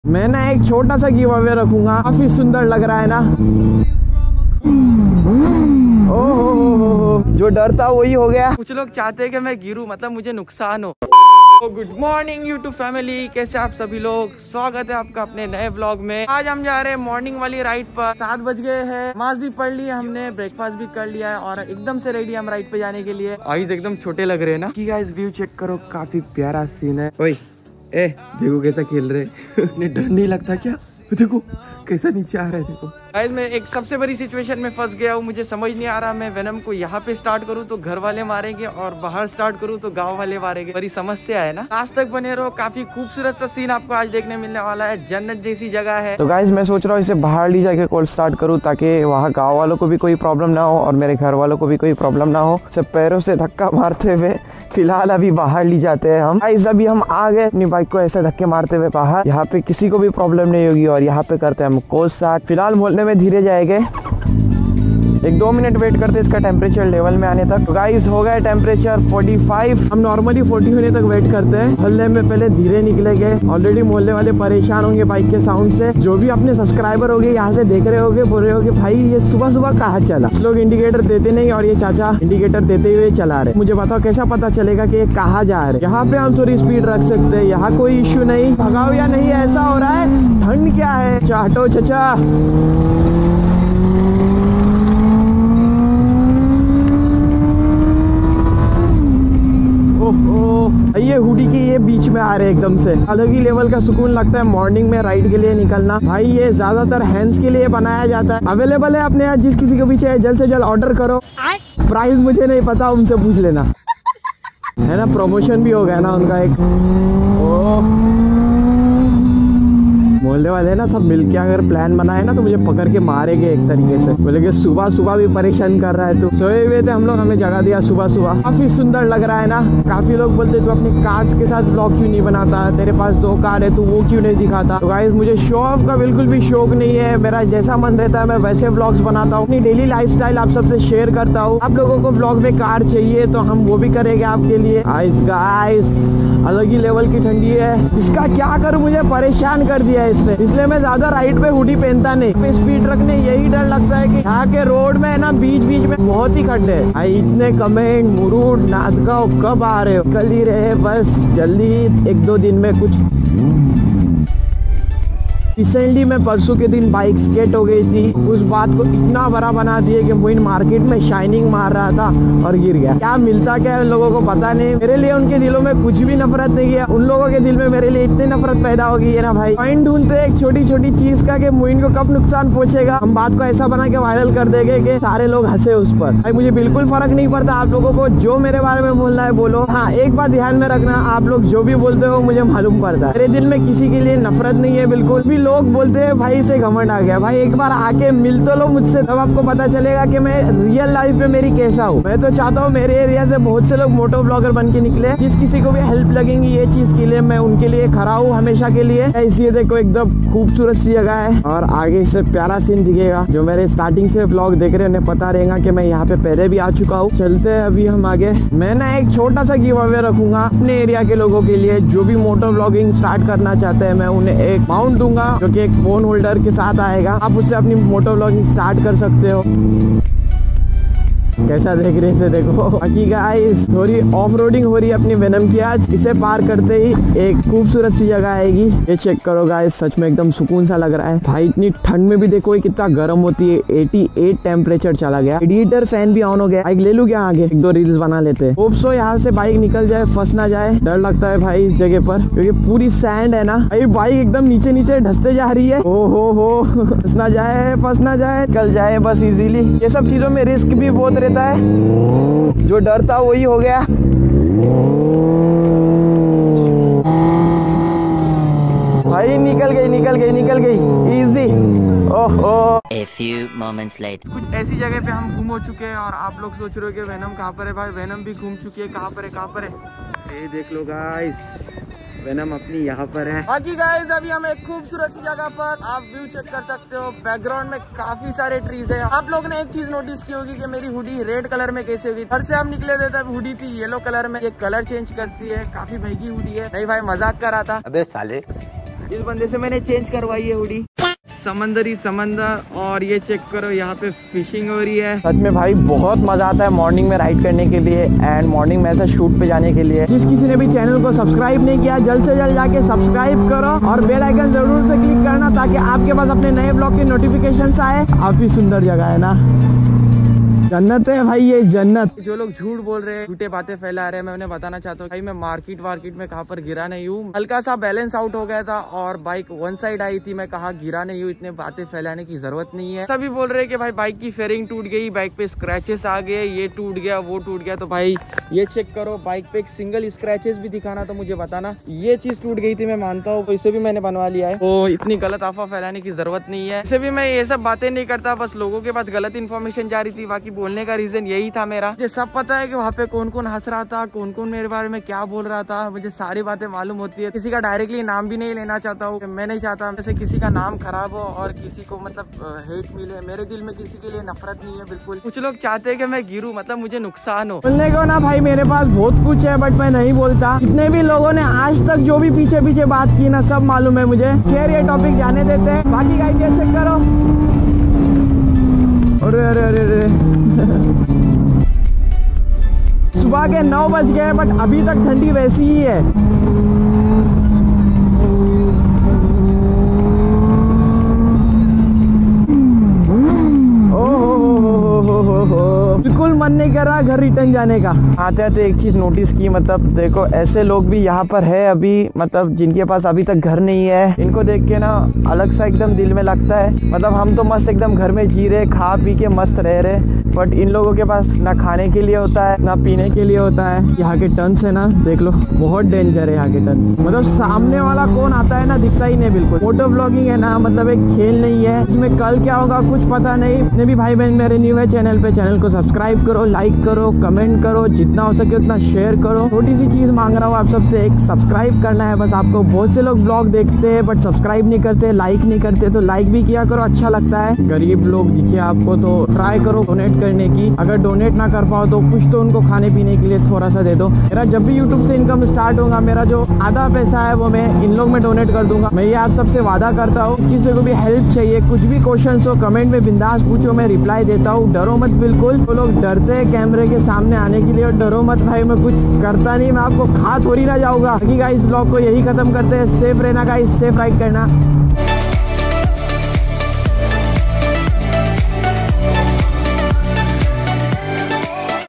मैं ना एक छोटा सा गिव अवे रखूंगा, काफी सुंदर लग रहा है ना। ओहो, जो डर था वही हो गया। कुछ लोग चाहते हैं कि मैं गिरूं, मतलब मुझे नुकसान हो। गुड मॉर्निंग यूट्यूब फैमिली, कैसे आप सभी लोग। स्वागत है आपका अपने नए व्लॉग में। आज हम जा रहे हैं मॉर्निंग वाली राइड पर। 7 बज गए हैं, नमाज भी पढ़ लिया हमने, ब्रेकफास्ट भी कर लिया है और एकदम से रेडी हम राइड पे जाने के लिए। आइज एकदम छोटे लग रहे हैं ना। कि गाइस व्यू चेक करो, काफी प्यारा सीन है। ओए ए देखो कैसा खेल रहे हैं। डर नहीं लगता क्या? देखो कैसा नीचे आ रहा है। देखो गाइस मैं एक सबसे बड़ी सिचुएशन में फंस गया हूँ। मुझे समझ नहीं आ रहा, मैं वेनम को यहाँ पे स्टार्ट करूँ तो घर वाले मारेंगे और बाहर स्टार्ट करूँ तो गांव वाले मारेंगे। बड़ी समस्या है ना। आज तक बने रहो, काफी खूबसूरत सा सीन आपको आज देखने मिलने वाला है। जन्नत जैसी जगह है। तो गाइस मैं सोच रहा हूँ इसे बाहर ले जाके कॉल स्टार्ट करूँ ताकि वहाँ गाँव वालों को भी कोई प्रॉब्लम ना हो और मेरे घर वालों को भी कोई प्रॉब्लम ना हो। सब पैरों से धक्का मारते हुए फिलहाल अभी बाहर ले जाते हैं हम। गाइस अभी हम आ गए अपनी बाइक को ऐसे धक्के मारते हुए बाहर। यहाँ पे किसी को भी प्रॉब्लम नहीं होगी और यहाँ पे करते हैं हम कॉल स्टार्ट। फिलहाल मोहल्ले में धीरे जाएंगे, 1-2 मिनट वेट करते हैं इसका टेम्परेचर लेवल में आने तक। तो गाइस हो गया टेम्परेचर 45। हम नॉर्मली 40 होने तक वेट करते हैं। मोहल्ले में पहले धीरे निकलेंगे। ऑलरेडी मोहल्ले वाले परेशान होंगे बाइक के साउंड से। जो भी अपने सब्सक्राइबर होंगे यहाँ से देख रहे होंगे, बोल रहे होंगे भाई ये सुबह सुबह कहाँ चला। कुछ लोग इंडिकेटर देते नहीं और ये चाचा इंडिकेटर देते हुए चला रहे। मुझे बताओ कैसा पता चलेगा कि ये कहाँ जा रहे। यहाँ पे हम थोड़ी स्पीड रख सकते हैं, यहाँ कोई इश्यू नहीं। भगाओ या नहीं ऐसा हो रहा है। ठंड क्या है, हटो चाचा। ये हुडी की ये बीच में आ रहे एकदम से। अलग ही लेवल का सुकून लगता है मॉर्निंग में राइड के लिए निकलना। भाई ये ज्यादातर हैंड्स के लिए बनाया जाता है। अवेलेबल है अपने यहाँ, जिस किसी को भी चाहिए जल्द से जल्द ऑर्डर करो। प्राइस मुझे नहीं पता, उनसे पूछ लेना है ना। प्रमोशन भी हो गया ना उनका एक। मोहल्ले वाले ना सब मिलके अगर प्लान बनाए ना तो मुझे पकड़ के मारेंगे एक तरीके से। बोले कि सुबह सुबह भी परेशान कर रहा है तू। सोए हुए थे हम लोग, हमें जगा दिया सुबह सुबह। काफी सुंदर लग रहा है ना। काफी लोग बोलते तू अपनी कार्स के साथ ब्लॉग क्यों नहीं बनाता, तेरे पास 2 कार है तू वो क्यों नहीं दिखाता। तो गाइस मुझे शो ऑफ का बिल्कुल भी शौक नहीं है। मेरा जैसा मन रहता है मैं वैसे ब्लॉग्स बनाता हूँ। अपनी डेली लाइफस्टाइल आप सबसे शेयर करता हूँ। आप लोगों को ब्लॉग में कार चाहिए तो हम वो भी करेंगे आपके लिए। गाइस अलग ही लेवल की ठंडी है। इसका क्या करूं, मुझे परेशान कर दिया है इसने। इसलिए मैं ज्यादा राइड पे हुडी पहनता नहीं। स्पीड रखने यही डर लगता है कि यहाँ के रोड में है ना बीच बीच में बहुत ही खड्डे है। इतने कमेंट मुरूड नाचगांव कब आ रहे हो, कल ही रहे बस जल्दी 1-2 दिन में कुछ। रिसेंटली मैं परसों के दिन बाइक स्केट हो गई थी। उस बात को इतना बड़ा बना दिए कि मोइन मार्केट में शाइनिंग मार रहा था और गिर गया। क्या मिलता क्या है लोगों को पता नहीं। मेरे लिए उनके दिलों में कुछ भी नफरत नहीं है। उन लोगों के दिल में मेरे लिए इतनी नफरत पैदा हो गई है ना भाई। पॉइंट ढूंढते एक छोटी छोटी चीज का कि मोइन को कब नुकसान पहुंचेगा। हम बात को ऐसा बना के वायरल कर देंगे कि सारे लोग हंसे उस पर। भाई मुझे बिल्कुल फर्क नहीं पड़ता। आप लोगों को जो मेरे बारे में बोलना है बोलो। हाँ एक बात ध्यान में रखना, आप लोग जो भी बोलते हो मुझे मालूम पड़ता है। मेरे दिल में किसी के लिए नफरत नहीं है बिल्कुल भी। लोग बोलते हैं भाई से घमंड आ गया। भाई एक बार आके मिल तो लो मुझसे, तब आपको पता चलेगा कि मैं रियल लाइफ में मेरी कैसा हूँ। मैं तो चाहता हूँ मेरे एरिया से बहुत से लोग मोटो ब्लॉगर बन के निकले। जिस किसी को भी हेल्प लगेंगी ये चीज के लिए मैं उनके लिए खड़ा हूँ हमेशा के लिए। इसलिए देखो एकदम खूबसूरत सी जगह है और आगे से प्यारा सीन दिखेगा। जो मेरे स्टार्टिंग से ब्लॉग देख रहे हैं उन्हें पता रहेगा कि मैं यहाँ पे पहले भी आ चुका हूँ। चलते हैं अभी हम आगे। मैं ना एक छोटा सा गिव अवे रखूंगा अपने एरिया के लोगों के लिए। जो भी मोटो ब्लॉगिंग स्टार्ट करना चाहते हैं मैं उन्हें एक माउंट दूंगा जो कि एक फोन होल्डर के साथ आएगा। आप उससे अपनी मोटो ब्लॉगिंग स्टार्ट कर सकते हो। कैसा देख रहे थे देखो। बाकी गाइस थोड़ी ऑफ रोडिंग हो रही है अपनी वेनम की आज। इसे पार करते ही एक खूबसूरत सी जगह आएगी। ये चेक करो गाइस, सच में एकदम सुकून सा लग रहा है। भाई इतनी ठंड में भी देखो ये कितना गर्म होती है। 88 टेम्परेचर चला गया। रेडिएटर फैन भी ऑन हो गया। बाइक ले लूं क्या आगे, 1-2 रील्स बना लेते हैं। होप सो यहाँ से बाइक निकल जाए, फंस ना जाए। डर लगता है भाई इस जगह पर क्योंकि पूरी सैंड है ना। भाई बाइक एकदम नीचे नीचे ढसते जा रही है। ओ हो फंस ना जाए, फंस ना जाए, निकल जाए बस इजीली। ये सब चीजों में रिस्क भी बहुत रहता है। जो डर था वही हो गया। भाई निकल गई इजी। ओहो। A few moments later. कुछ ऐसी जगह पे हम घूम हो चुके हैं और आप लोग सोच रहे हो कि वेनम कहाँ पर है। भाई वेनम भी घूम चुकी है। कहाँ पर है ये देख लो गाइस, वेनम अपनी यहाँ पर है। बाकी गाइस अभी हम एक खूबसूरत सी जगह पर आप व्यू चेक कर सकते हो। बैकग्राउंड में काफी सारे ट्रीज है। आप लोग ने एक चीज नोटिस की होगी कि मेरी हुडी रेड कलर में कैसे होगी। घर से हम निकले थे तब हुडी थी येलो कलर में। ये कलर चेंज करती है, काफी महंगी हुडी है। नहीं भाई मजाक कर रहा था। अबे साले इस बंदे से मैंने चेंज करवाई है हुडी। समंदरी समंदर, और ये चेक करो यहाँ पे फिशिंग हो रही है। सच में भाई बहुत मजा आता है मॉर्निंग में राइड करने के लिए एंड मॉर्निंग में ऐसा शूट पे जाने के लिए। जिस किसी ने भी चैनल को सब्सक्राइब नहीं किया जल्द से जल्द जाके सब्सक्राइब करो और बेल आइकन जरूर से क्लिक करना ताकि आपके पास अपने नए ब्लॉग की नोटिफिकेशन आए। काफी सुंदर जगह है ना, जन्नत है भाई, ये जन्नत। जो लोग झूठ बोल रहे हैं, झूठे बातें फैला रहे हैं, मैं उन्हें बताना चाहता हूँ भाई मैं मार्केट में कहाँ पर गिरा नहीं हूँ। हल्का सा बैलेंस आउट हो गया था और बाइक वन साइड आई थी, मैं कहा गिरा नहीं हूँ। इतने बातें फैलाने की जरूरत नहीं है। सभी बोल रहे हैं कि भाई बाइक की फेयरिंग टूट गई, बाइक पे स्क्रैचेस आ गए, ये टूट गया वो टूट गया। तो भाई ये चेक करो, बाइक पे एक सिंगल स्क्रैचेस भी दिखाना तो मुझे बताना। ये चीज टूट गई थी मैं मानता हूँ, इसे भी मैंने बनवा लिया है। तो इतनी गलत अफवाह फैलाने की जरूरत नहीं है। इसे भी मैं ये सब बातें नहीं करता, बस लोगों के पास गलत इन्फॉर्मेशन जा रही थी। बाकी बोलने का रीजन यही था मेरा। मुझे सब पता है कि वहाँ पे कौन कौन हंस रहा था, कौन कौन मेरे बारे में क्या बोल रहा था, मुझे सारी बातें मालूम होती है। किसी का डायरेक्टली नाम भी नहीं लेना चाहता हूँ, मैं नहीं चाहता जैसे किसी का नाम खराब हो और किसी को मतलब हेट मिले। मेरे दिल में किसी के लिए नफरत नहीं है बिल्कुल। कुछ लोग चाहते हैं कि मैं गिरूं, मतलब मुझे नुकसान हो। बोलने को ना भाई मेरे पास बहुत कुछ है बट मैं नहीं बोलता। इतने भी लोगों ने आज तक जो भी पीछे पीछे बात की ना, सब मालूम है मुझे। खैर ये टॉपिक जाने देते हैं। बाकी गाइस ये चेक करो, अरे अरे अरे अरे सुबह के 9 बज गए बट अभी तक ठंडी वैसी ही है। बिल्कुल मन नहीं कर रहा घर रिटर्न जाने का। आते आते एक चीज नोटिस की, मतलब देखो ऐसे लोग भी यहाँ पर है अभी, मतलब जिनके पास अभी तक घर नहीं है। इनको देख के ना अलग सा एकदम दिल में लगता है। मतलब हम तो मस्त एकदम घर में जी रहे, खा पी के मस्त रह रहे, बट इन लोगों के पास ना खाने के लिए होता है ना पीने के लिए होता है। यहाँ के टर्न्स है ना, देख लो बहुत डेंजर है यहाँ के टर्न्स। मतलब सामने वाला कौन आता है ना दिखता ही नहीं बिल्कुल। मोटो व्लॉगिंग है ना, मतलब एक खेल नहीं है। इसमें कल क्या होगा कुछ पता नहीं। जितने भी भाई बहन मेरे न्यू है चैनल पे, चैनल को सब्सक्राइब करो, लाइक करो, कमेंट करो, जितना हो सके उतना शेयर करो। छोटी सी चीज मांग रहा हूँ आप सबसे, एक सब्सक्राइब करना है बस आपको। बहुत से लोग ब्लॉग देखते हैं बट सब्सक्राइब नहीं करते, लाइक नहीं करते, तो लाइक भी किया करो, अच्छा लगता है। गरीब लोग दिखे आपको तो ट्राई करो डोनेट करने की। अगर डोनेट ना कर पाओ तो कुछ तो उनको खाने पीने के लिए थोड़ा सा दे दो। मेरा जब भी यूट्यूब से इनकम स्टार्ट होगा, मेरा जो आधा पैसा है वो मैं इन लोग में डोनेट कर दूंगा। मैं ये आप सबसे वादा करता हूँ। किसी को भी हेल्प चाहिए, कुछ भी क्वेश्चन हो कमेंट में बिंदास पूछो, मैं रिप्लाई देता हूँ। डरो मत बिल्कुल। तो लोग डरते हैं कैमरे के सामने आने के लिए, और डरो मत भाई, मैं कुछ करता नहीं, मैं आपको खा थोड़ी ना जाऊंगा। बाकी गाइस ब्लॉग को यही खत्म करते हैं। सेफ रहना गाइस, सेफ राइड करना।